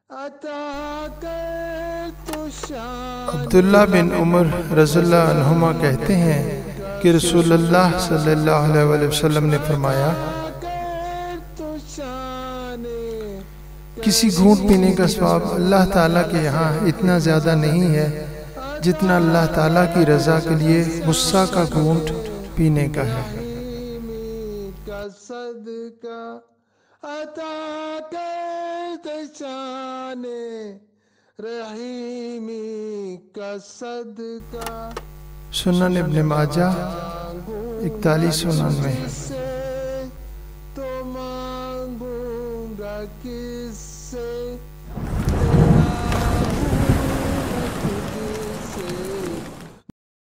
अब्दुल्ला बिन उमर रज़ियल्लाहु अन्हुमा कहते हैं कि रसूलुल्लाह सल्लल्लाहु अलैहि वसल्लम ने फरमाया, किसी घूंट पीने का सवाब अल्लाह ताला के यहाँ इतना ज़्यादा नहीं है जितना अल्लाह ताला की रज़ा के लिए गुस्सा का घूंट पीने का है। सुनन इब्न माजा 4199। तो मांगूंगा किससे